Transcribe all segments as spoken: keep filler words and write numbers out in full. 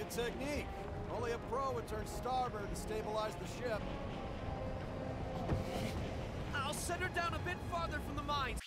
good technique. Only a pro would turn starboard and stabilize the ship. I'll set her down a bit farther from the mines.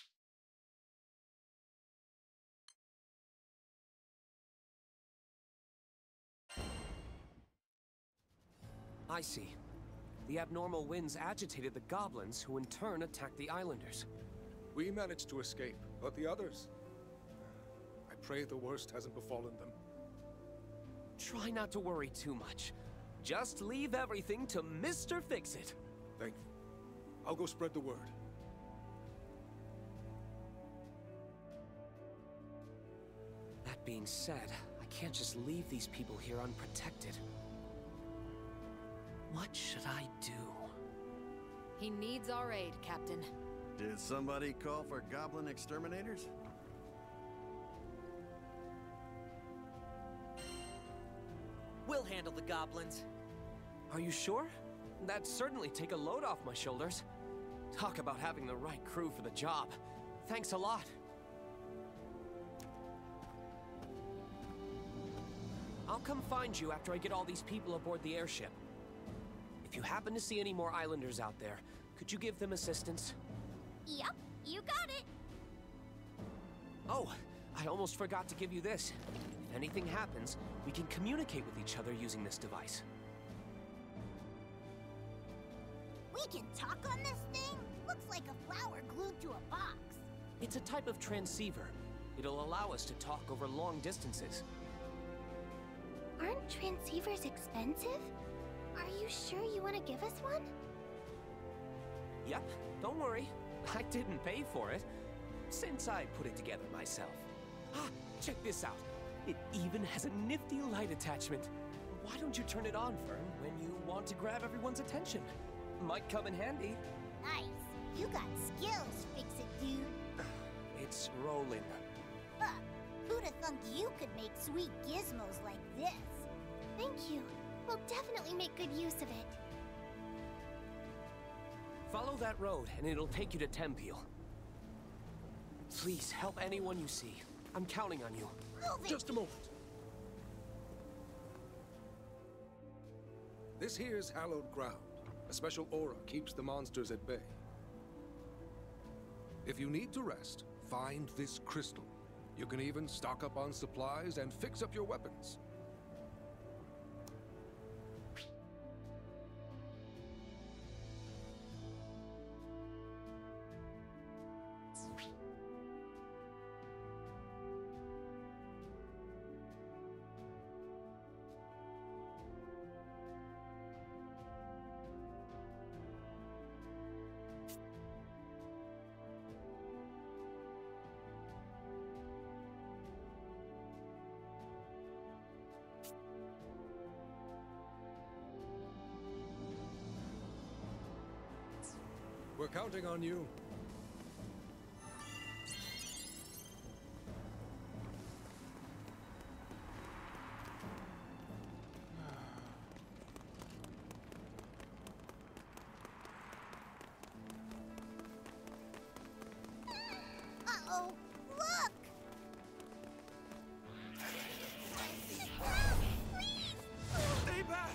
I see. The abnormal winds agitated the goblins, who in turn attacked the islanders. We managed to escape, but the others... I pray the worst hasn't befallen them. Try not to worry too much. Just leave everything to Mister Fix-It. Thank you. I'll go spread the word. That being said, I can't just leave these people here unprotected. What should I do? He needs our aid, Captain. Did somebody call for goblin exterminators? We'll handle the goblins. Are you sure? That'd certainly take a load off my shoulders. Talk about having the right crew for the job. Thanks a lot. I'll come find you after I get all these people aboard the airship. If you happen to see any more islanders out there, could you give them assistance? Yep, you got it. Oh, I almost forgot to give you this. If anything happens, we can communicate with each other using this device. We can talk on this thing? Looks like a flower glued to a box. It's a type of transceiver. It'll allow us to talk over long distances. Aren't transceivers expensive? Are you sure you want to give us one? Yep, don't worry. I didn't pay for it, since I put it together myself. Ah, check this out. It even has a nifty light attachment. Why don't you turn it on, Fern, when you want to grab everyone's attention? Might come in handy. Nice. You got skills, Fix-It dude. It's rolling. Huh. Who'da thunk you could make sweet gizmos like this? Thank you. We'll definitely make good use of it. Follow that road, and it'll take you to Tempeal. Please, help anyone you see. I'm counting on you. Move it! Just a moment. This here's hallowed ground. A special aura keeps the monsters at bay. If you need to rest, find this crystal. You can even stock up on supplies and fix up your weapons. We're counting on you. Uh-oh! Look! Stay back!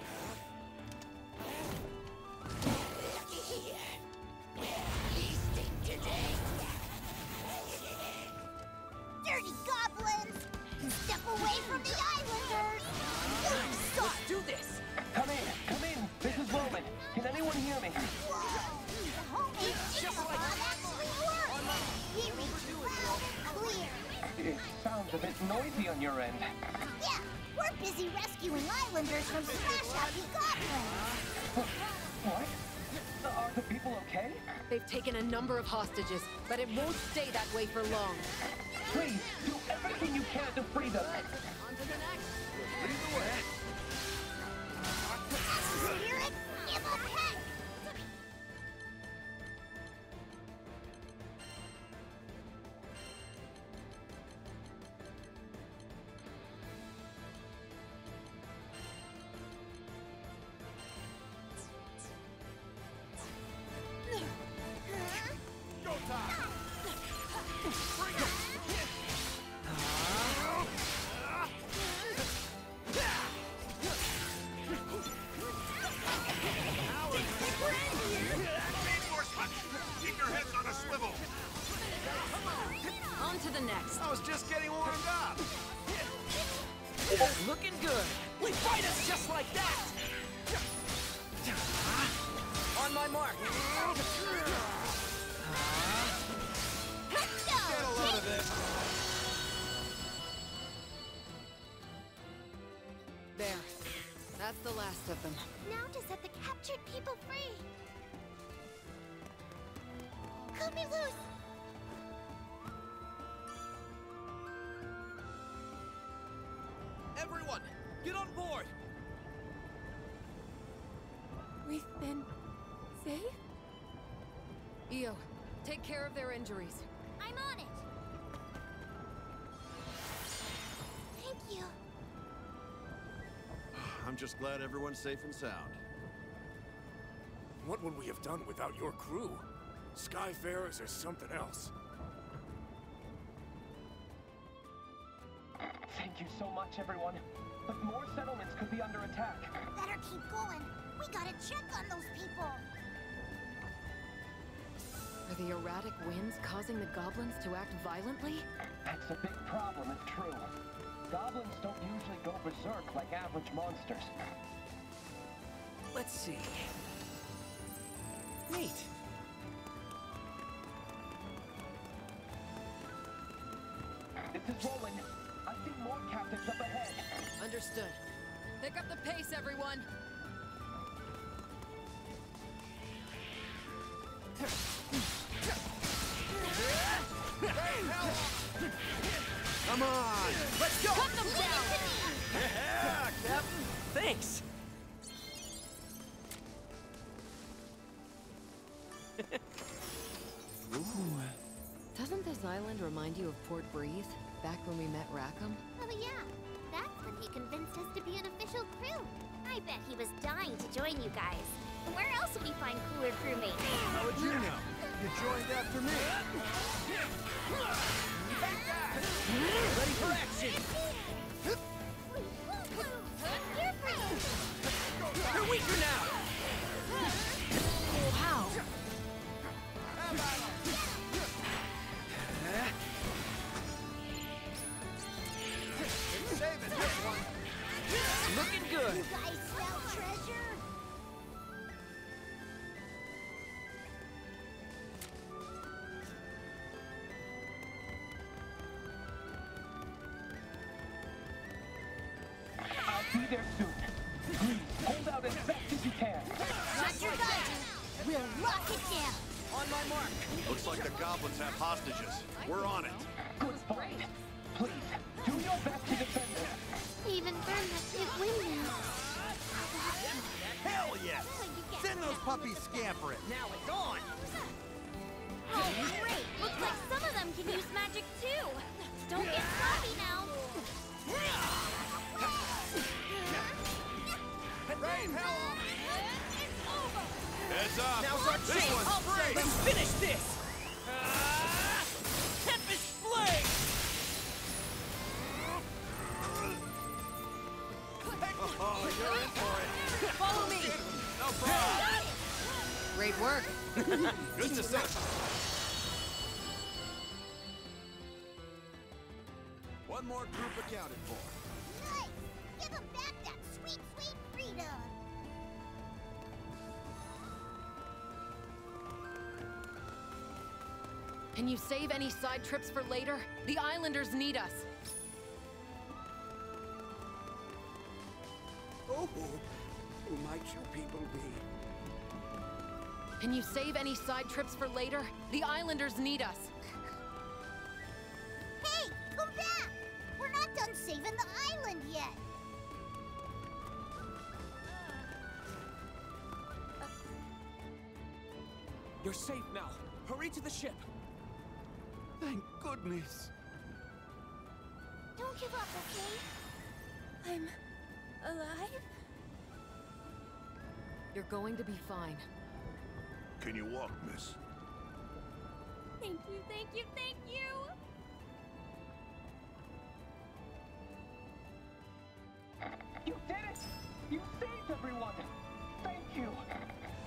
Dirty goblins! You step away from the islanders! You Let's do this! Come in, come in! This is Roman. Can anyone hear me? Whoa! The homemade Digimon actually works! Hearing you loud and clear! It sounds a bit noisy on your end. Yeah! We're busy rescuing islanders from smash-happy goblins! What? Are the people okay? They've taken a number of hostages, but it won't stay that way for long. Please, do everything you can to free them. On to the next. Lead the way. Spirit, give up heck! Go time! Bring it! to the next. I was just getting warmed up. Looking good. We fight us just like that! On my mark. Let's go! Get a load of this. There. That's the last of them. Now to set the captured people free. Cut me loose! Everyone, get on board! We've been safe? Io, take care of their injuries. I'm on it! Thank you. I'm just glad everyone's safe and sound. What would we have done without your crew? Skyfarers are something else. Thank you so much, everyone. But more settlements could be under attack. Better keep going. We gotta check on those people. Are the erratic winds causing the goblins to act violently? That's a big problem if true. Goblins don't usually go berserk like average monsters. Let's see. Neat. This is Roland. I see more captives up ahead. Understood. Pick up the pace, everyone! Come on! Let's go! Cut them down! Yeah, Captain! Thanks! Doesn't this island remind you of Port Breeze, back when we met Rackham? Oh yeah, that's when he convinced us to be an official crew. I bet he was dying to join you guys. Where else would he find cooler crewmates? How would you know? You joined after me. Ready for action! You're free! You're weaker now! How? Save it, this one. Looking good! You guys smell treasure? I'll be there soon. Please, hold out as fast as you can. Roger that! We'll lock it down! On my mark. Looks like the goblins have hostages. We're on it. Good fight. Please, do your best to defend them. They even burned that big windmill. Hell yes! Send those puppies scampering. Now it's on. Oh, great! Looks like some of them can use magic too! Don't get sloppy now! Rain, help! It's over! Heads up! Now's our This chance! one's free! Let's finish this! Ah! Tempest Flame! Oh, you're in for it. Follow me! No problem. Great work. Good to see. One more group accounted for. Nice! Give them back that sweet, sweet freedom! Can you save any side trips for later? The Islanders need us. Oh, who might your people be? Can you save any side trips for later? The Islanders need us. Hey! Come back! We're not done saving the island yet! You're safe now. Hurry to the ship. Thank goodness. Don't give up, okay? I'm... alive? You're going to be fine. Can you walk, miss? Thank you, thank you, thank you! You did it! You saved everyone! Thank you!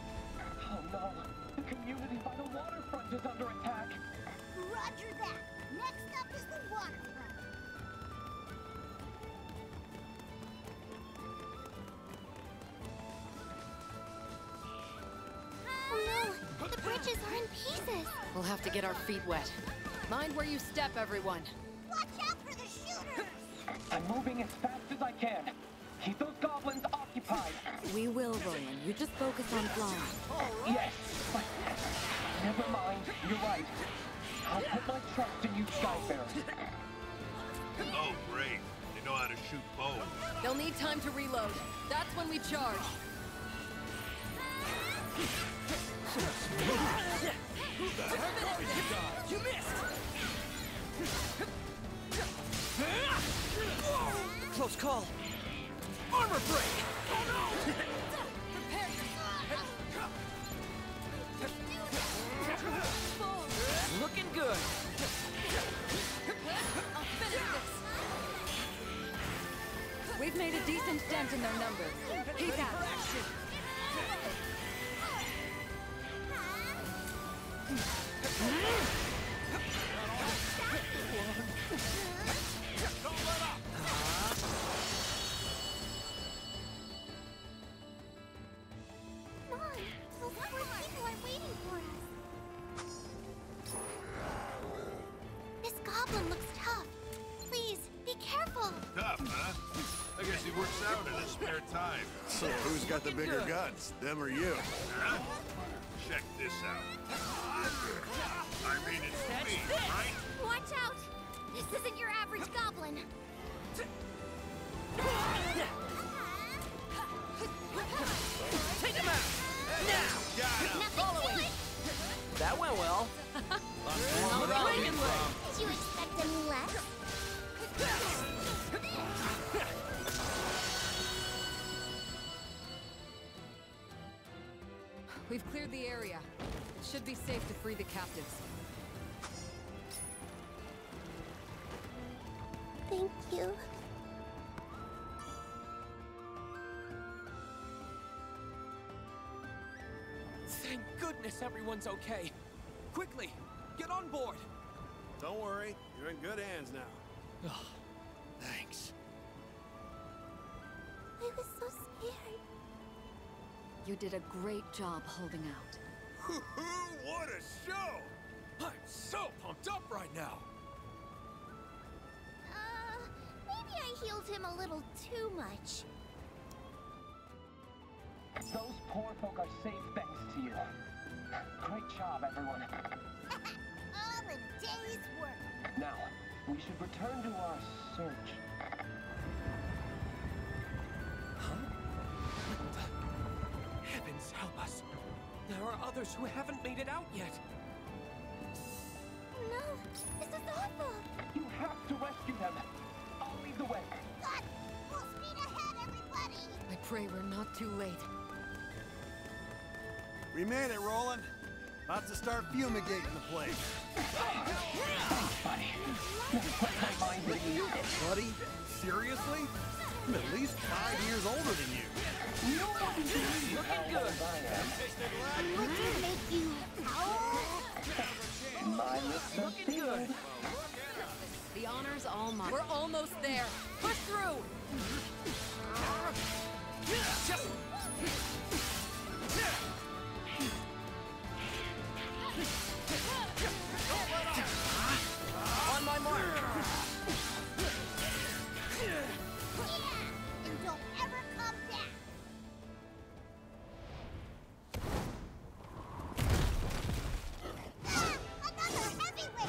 Oh no! The community by the waterfront is under attack! Roger that! Next up is the waterfront. Oh no! The bridges are in pieces! We'll have to get our feet wet. Mind where you step, everyone. Watch out for the shooters! I'm moving as fast as I can. Keep those goblins occupied. We will, Roland. You just focus on flying. Yes, but never mind. You're right. I'll put my trust in you, Skyfarer. Oh, great. They know how to shoot bows. They'll need time to reload. That's when we charge. You missed! Close call. Armor break! Oh no! Prepare Looking good. I'll finish this. We've made a decent dent in their numbers. Peace out. Come on! Those poor people are waiting for us. This goblin looks tough. Please, be careful. Tough, huh? I guess he works out in his spare time. So who's got the bigger guts, them or you? Huh? Check this out. I mean, it's me, right? Watch out! This isn't your average goblin. Take him out! Now! Nothing to it! That went well. All right. Did you expect any less? We've cleared the area. It should be safe to free the captives. Thank you. Thank goodness everyone's okay. Quickly, get on board. Don't worry, you're in good hands now. Thanks. I was so scared. You did a great job holding out. What a show! I'm so pumped up right now. Uh, maybe I healed him a little too much. Those poor folk are safe thanks to you. Great job, everyone. All a day's work. Now, we should return to our search. Heavens help us. There are others who haven't made it out yet. No, this is awful. You have to rescue them. I'll lead the way. God, full speed ahead, everybody. I pray we're not too late. We made it, Roland. About to start fumigating the place. Thanks, buddy. That put my mind at ease. Buddy? Seriously? I'm at least five years older than you. No one believes how old I am. Would you make you howl? My lips are sealed. The honor's all mine. We're almost there. Push through! Just... On my mark. Yeah, and don't ever come back. Ah, another heavyweight.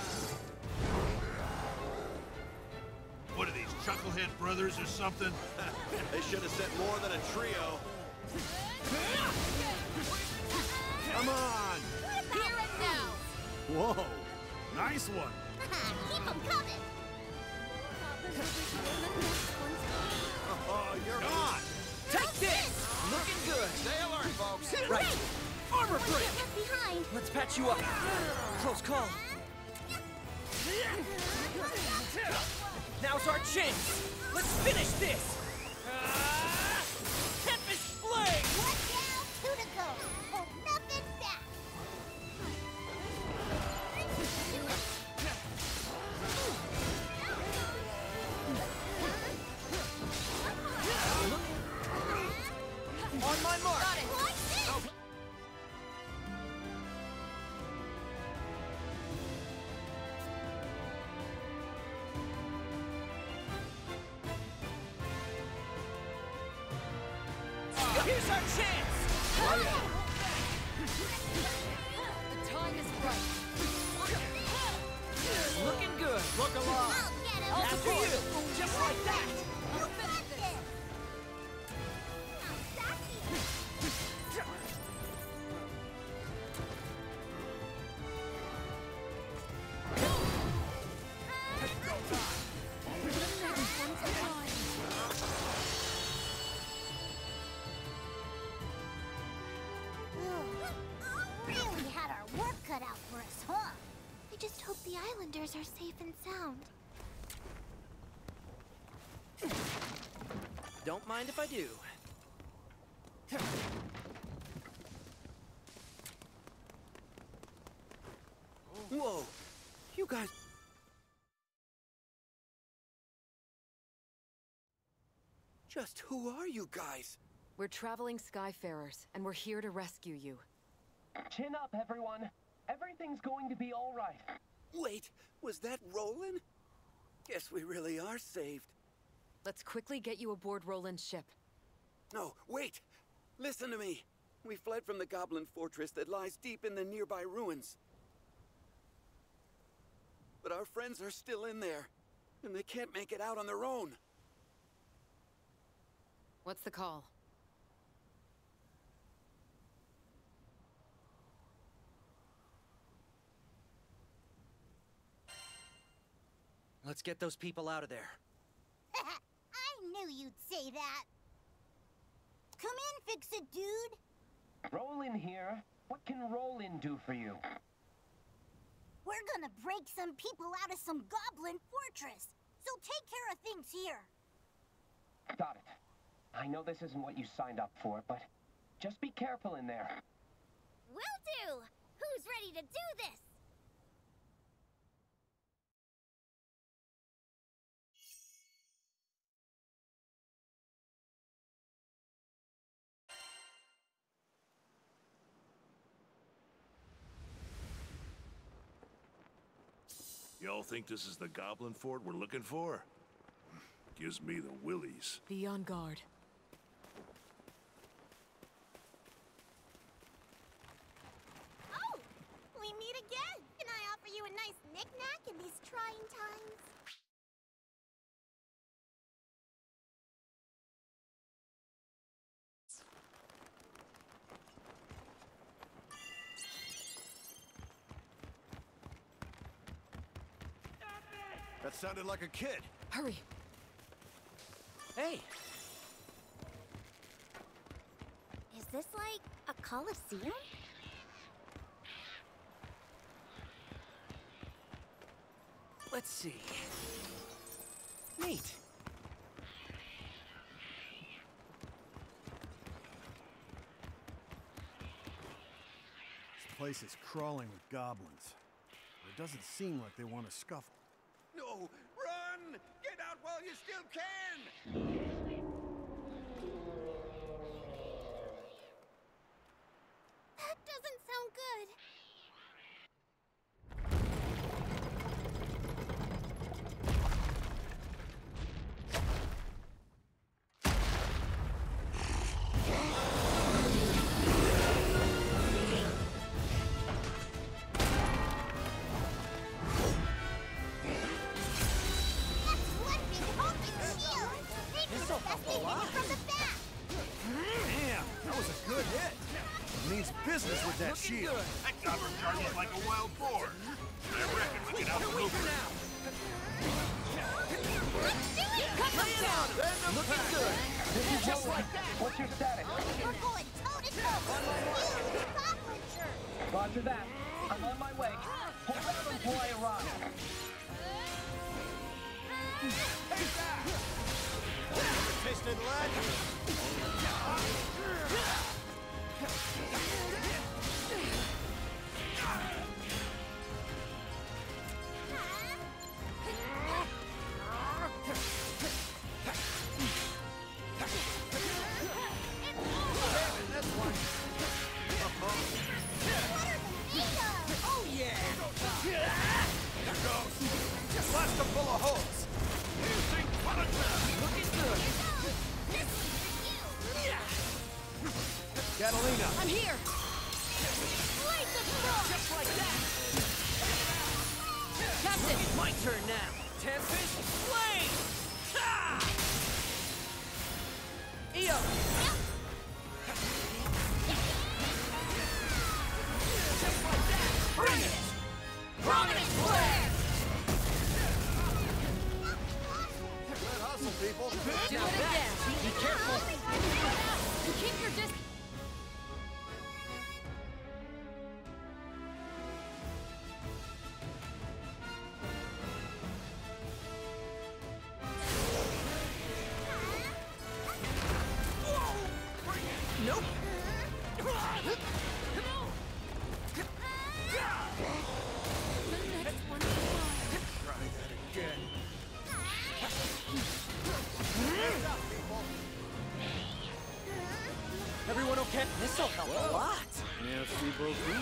What are these, Chucklehead Brothers or something? They should have sent more than a trio. Come on! Here and now! Whoa! Nice one! Keep them coming. Oh, you're on! Take this! Looking good. Stay alert, folks! Right. Armor Don't break. get left behind. Let's patch you up. Close call. Now's our chance. Let's finish this. Ah! Tempest Blade. One down, two to go. Hold nothing back. Now's our chance! The time is right. Looking good. Look alive! I'll get him! After you! Just like that! You got this! Now, Saki! Really had our work cut out for us, huh? I just hope the Islanders are safe and sound. Don't mind if I do. Whoa! You guys... Just who are you guys? We're traveling Skyfarers, and we're here to rescue you. Chin up, everyone. Everything's going to be all right. Wait, was that Roland? Guess we really are saved. Let's quickly get you aboard Roland's ship. No, wait! Listen to me! We fled from the Goblin Fortress that lies deep in the nearby ruins. But our friends are still in there, and they can't make it out on their own. What's the call? Let's get those people out of there. I knew you'd say that. Come in, Fix-It Dude. Roland here. What can Roland do for you? We're gonna break some people out of some Goblin Fortress. So take care of things here. Got it. I know this isn't what you signed up for, but just be careful in there. Will do. Who's ready to do this? Y'all think this is the Goblin Fort we're looking for? Gives me the willies. Be on guard. Oh, we meet again. Can I offer you a nice knick-knack in these trying times? That sounded like a kid. Hurry! Hey! Is this like a coliseum? Let's see. Neat. This place is crawling with goblins. It doesn't seem like they want to scuffle. No! Run! Get out while you still can! That doesn't sound good. Business with that shield. That goblin charges like a wild boar. I reckon we can outmaneuver him. Let's do it! Cut them down! Looking good! Just like that! What's your status? We're going toe-to-toe with you, Goblin Jerk! Roger that. I'm on my way. Hold on until I arrive. Tasted lead. Oh yeah! Here goes. Blast them full of holes. Looking good! This one's for you! Catalina! I'm here! Light the front! Just like that! Captain! My turn now! Tempest Flame! Ha! Io! Just like that! Bring it! Prominent Flare! Good hustle, people! Do it again! Be careful! Keep your distance! Nope! The next one. Try that again. Everyone okay? This'll help a lot! Merci beaucoup.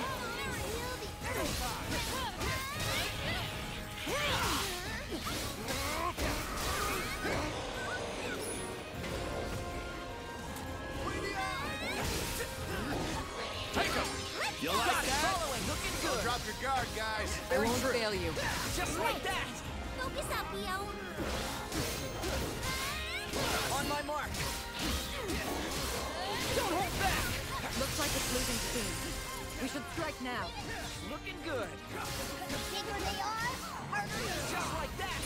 Take him! You like that? Following, looking good! Drop your guard, guys. I won't fail you. Just like that! Focus up, Io. On my mark! Don't hold back! Looks like it's losing steam. We should strike now. Looking good! The bigger they are, harder it is. Just like that!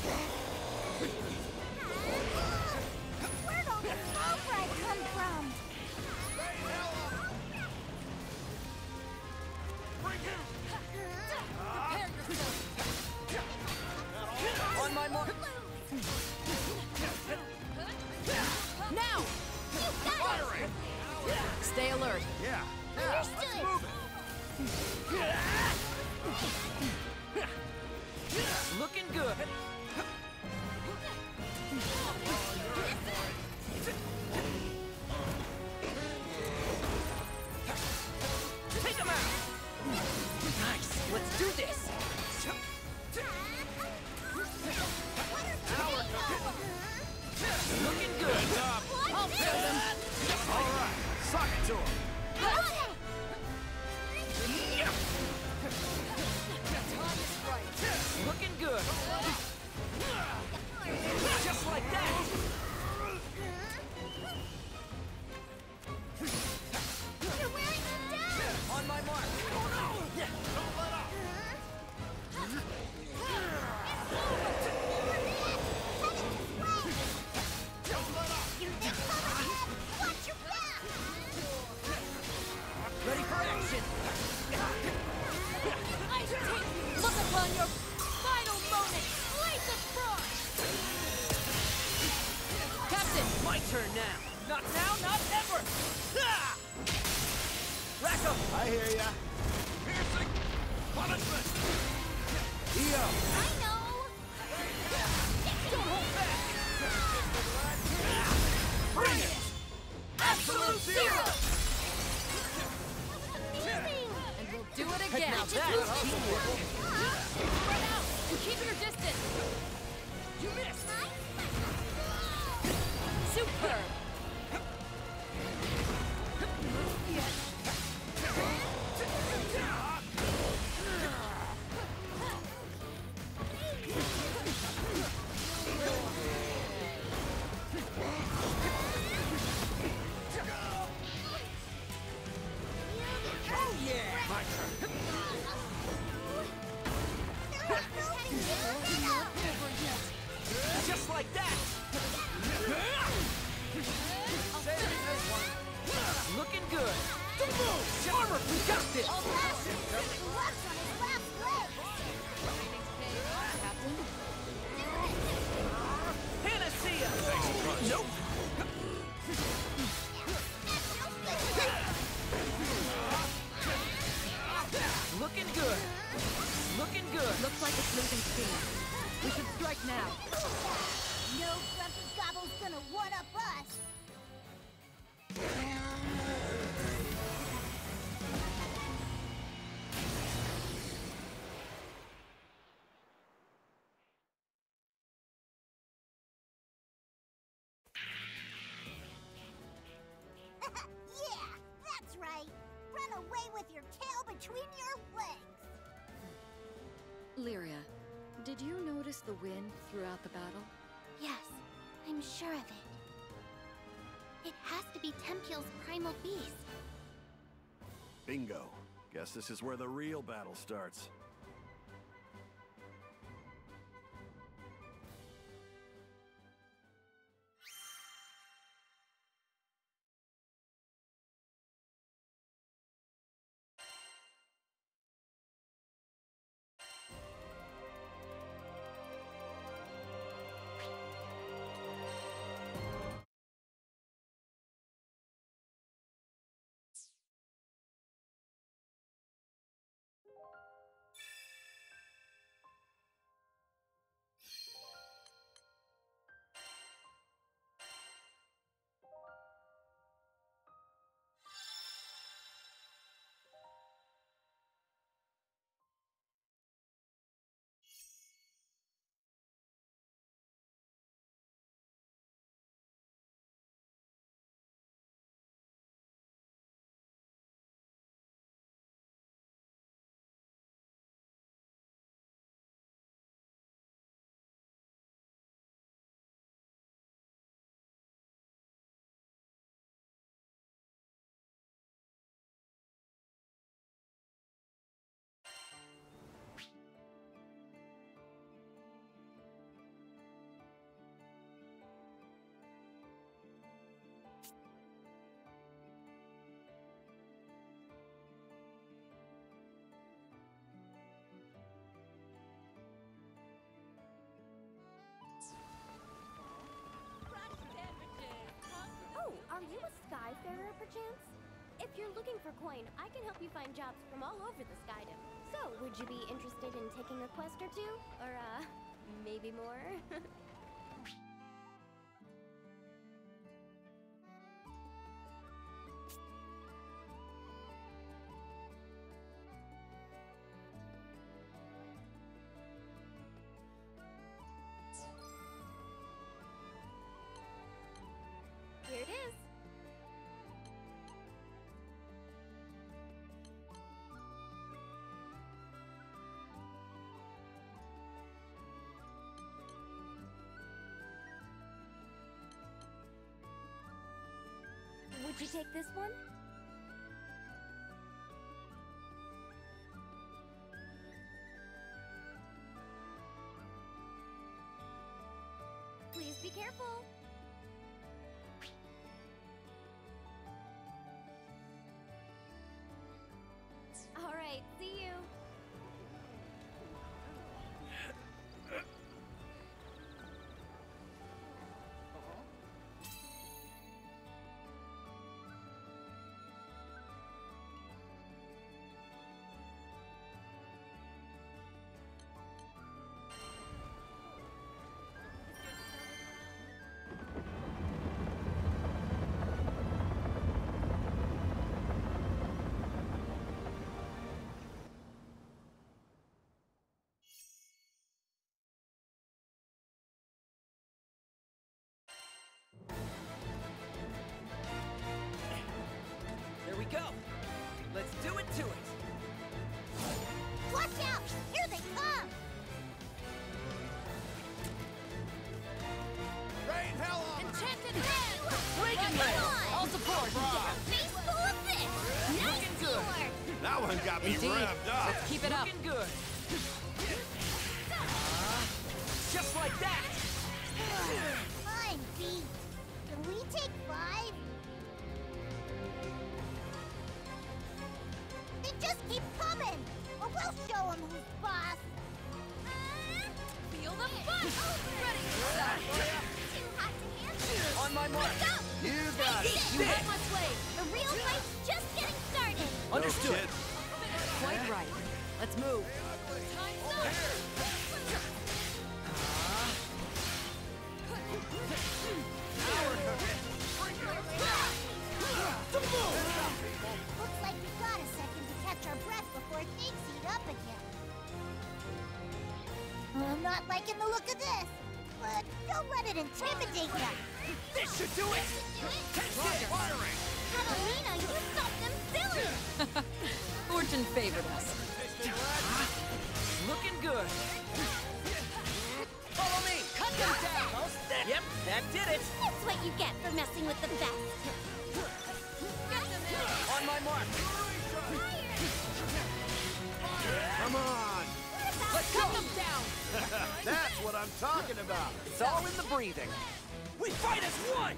Where'd all this smoke ride come from? Prepare yourself. On my mark! Now! Firing! Stay alert. Yeah. Understood. Looking good! Take him out! Nice! Let's do this! Looking good! I'll show them. All right. Suck it to him. Looking good! Just like that! You're wearing them down. On my mark! Oh no! Don't let up! Watch your back. Ready for action! I take you. Look upon your final moment. Light the front. Captain! My turn now! Not now, not ever! Ha! Rack 'em! I hear ya. Piercing! Punishment! Io. I know. Don't hold back! Bring it! Absolute zero! Amazing. And we'll do it again. Now that's teamwork! Spread out and keep your distance. You missed! Superb. Oh yeah! My turn! Just like that! Looking good! Don't move! Armor, we got this! Captain? Panacea! Nope! Looking good! Looking good! Looks like it's losing steam. We should strike now. No grumpy gobble's gonna one-up us. Lyria, did you notice the wind throughout the battle? Yes, I'm sure of it. It has to be Tempeal's primal beast. Bingo. Guess this is where the real battle starts. Oh, are you a Skyfarer, perchance? If you're looking for coin, I can help you find jobs from all over the Skydom. So, would you be interested in taking a quest or two? Or, uh, maybe more? Here it is. Would you take this one? Please be careful. All right, see you. There we go. Let's do it to it. Watch out! Here they come! Rain hell on! Enchanted hand! Reagan Come Rail! on! All support! Face full of this! Nice Looking good. sword! That one got me Indeed. revved up. Let's keep it up. Looking good. Uh, just like that. Fine, beat. Can we take five? They just keep coming! Or we'll show them who's boss! Feel the fun! Ready! Too hot to handle! On my mark. Let's go! You got it. You have my way! The real fight's just getting started! Understood. No kid. Quite right. Let's move. Time's up! Looks like we got a second to catch our breath before things heat up again. I'm not liking the look of this, but don't let it intimidate you. This should do it. Test it. Firing. Catalina, you stopped them silly! Fortune favored us. Looking good. good. Follow me. Cut them down. Yep, that did it. That's what you get for messing with the best. On my mark. Come on! Let's cut them down. That's what I'm talking about! It's all in the breathing. We fight as one.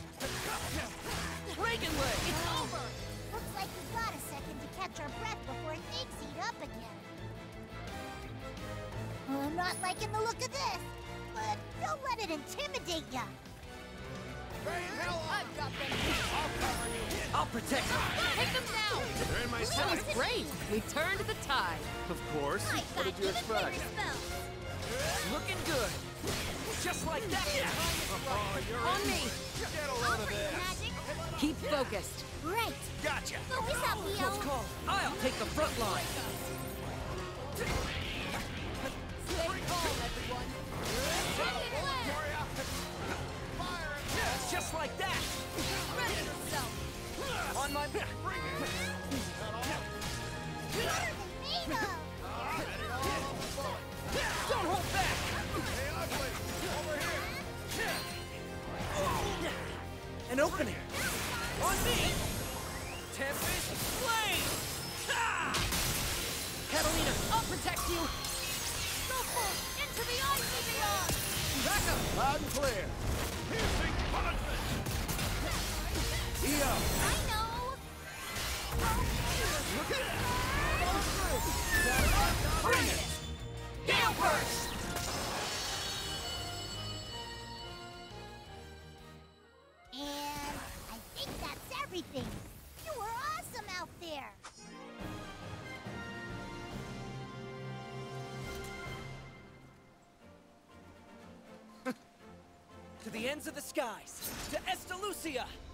Reagan leg. It's over. Looks like we got a second to catch our breath before things heat up again. Well, I'm not liking the look of this, but don't let it intimidate ya. I've got them. I'll protect them. Take them down. They're in my That sight! was great. We turned the tide. Of course. I What got did you you the expect? finger spells. Looking good. Just like that. On me. I'll bring the magic. Keep focused. Right. Gotcha. Focus up, Leo. Close call. I'll take the front line. Stay calm, everyone. Just like that. Ready yourself. On my back. What are they made of? Don't hold back. An opening. On me. Tempest Flame. Ah! Catalina, I'll protect you. Go full into the icy beyond. Back up. Loud and clear! Piercing punishment! Eo! I know. Look at that! Bring it. Gale burst. And I think that's everything. You were awesome out there. To the ends of the skies. To Estalucia.